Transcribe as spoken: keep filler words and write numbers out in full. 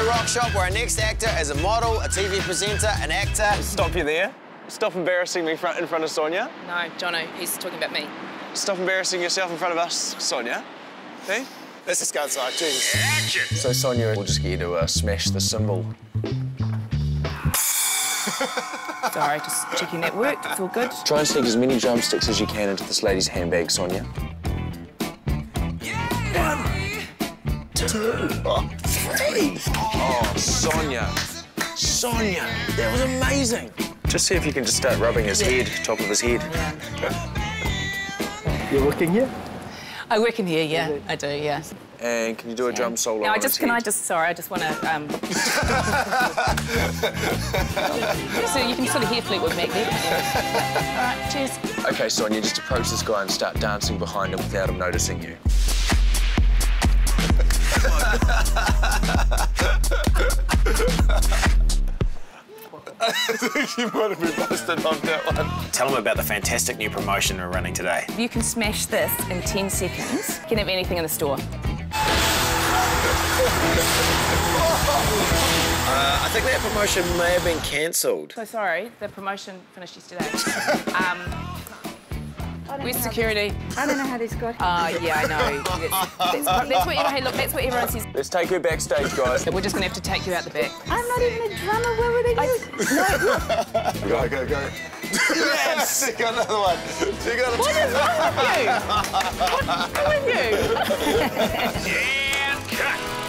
rock shop where our next actor is a model, a T V presenter, an actor. Stop you there. Stop embarrassing me in front of Sonia. No, Jono, he's talking about me. Stop embarrassing yourself in front of us, Sonia. Hey? Let's just go outside, Jesus. Action! So, Sonia, we'll just get you to uh, smash the cymbal. Sorry, just checking that worked. It's all good. Try and sneak as many drumsticks as you can into this lady's handbag, Sonia. One, two, oh, three. Oh, Sonia. Sonia, that was amazing. Just see if you can just start rubbing his yeah. head, top of his head. Yeah. You're working here? I work in here, yeah. I do, yeah. And can you do a drum solo? No, I just, can head? I just, sorry, I just want to, um... so you can sort of hear Fleetwood Mac there. All right, cheers. OK, Sonia, just approach this guy and start dancing behind him without him noticing you. I think you might have been busted on that one. Tell them about the fantastic new promotion we're running today. If you can smash this in ten seconds, you can have anything in the store. Uh, I think that promotion may have been cancelled. So sorry, the promotion finished yesterday. um, Where's security? I don't know how this got here. Oh, uh, yeah, I know. That's, that's, that's, what, hey, look, that's what everyone says. Let's take her backstage, guys. We're just going to have to take you out the back. I'm not even a drummer. Where were they going? Go, go, go. Yes! Stick another one. Stick another What is wrong with you? What's wrong with you? And cut.